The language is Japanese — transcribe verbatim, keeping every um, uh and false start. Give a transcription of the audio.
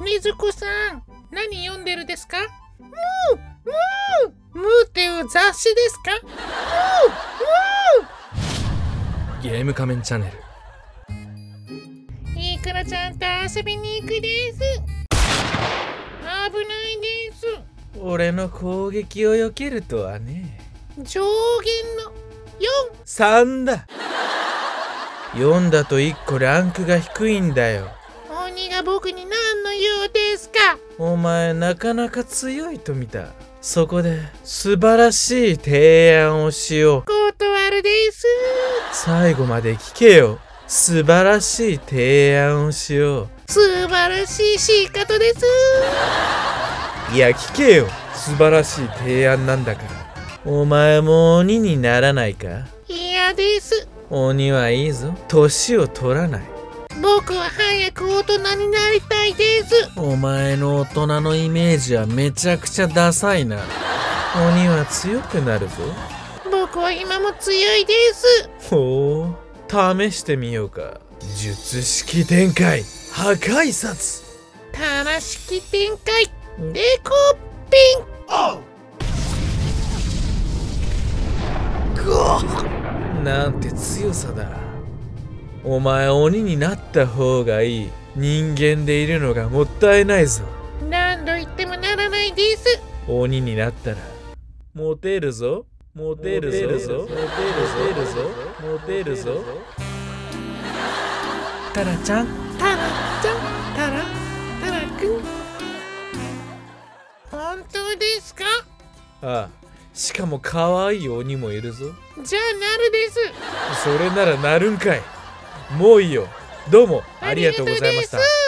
ねずこさん、何読んでるですか？ムームームーっていう雑誌ですか？ムームゲーム仮面チャンネル。 ーいいからちゃんと遊びに行くです。危ないです。 俺の攻撃を避けるとはね。 上限のよん。 さんだ。よんだといっこランクが低いんだよ。 鬼が僕に何の用ですか？ お前なかなか強いと見た。そこで素晴らしい提案をしよう。 断るです。 最後まで聞けよ。素晴らしい提案をしよう。 素晴らしいシーカトです。 いや聞けよ。素晴らしい提案なんだから。お前も鬼にならないか？ 嫌です。 鬼はいいぞ。年を取らない。 僕は早く大人になりたいです。 お前の大人のイメージはめちゃくちゃダサいな。鬼は強くなるぞ。 僕は今も強いです。 ほう、試してみようか。術式展開破壊殺。 たらしき展開デコピン。 なんて強さだ。お前鬼になった方がいい。人間でいるのがもったいないぞ。 何度言ってもならないです。 鬼になったらモテるぞ。モテるぞ。モテるぞ。モテるぞ。モテるぞ。タラちゃん、 タラちゃん、タラタラくん。本当ですか？ ああ、しかも可愛い鬼もいるぞ。 じゃあなるです。 それならなるんかい。もういいよ。どうもありがとうございました。